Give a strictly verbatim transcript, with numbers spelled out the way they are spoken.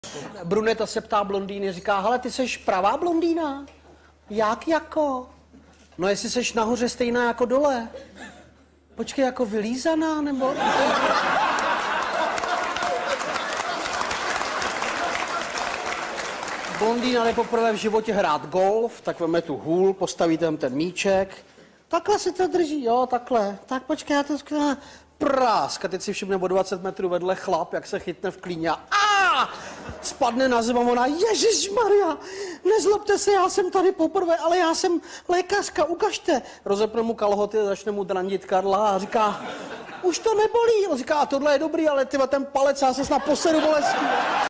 Bruneta se ptá blondýny, říká, hele, ty seš pravá blondýna? Jak jako? No jestli seš nahoře stejná jako dole. Počkej, jako vylízaná, nebo... Blondýna jde poprvé v životě hrát golf, tak veme tu hůl, postaví tam ten míček. Takhle se to drží, jo, takhle. Tak počkej, já to skvěle... Prásk. A teď si všimne o dvacet metrů vedle chlap, jak se chytne v klíně a spadne na zem a ona, ježišmarja, nezlobte se, já jsem tady poprvé, ale já jsem lékařka, ukažte. Rozepne mu kalhoty a začne mu drandit Karla a říká, už to nebolí. On říká, tohle je dobrý, ale tyva, ten palec, já se snad poseru bolestí.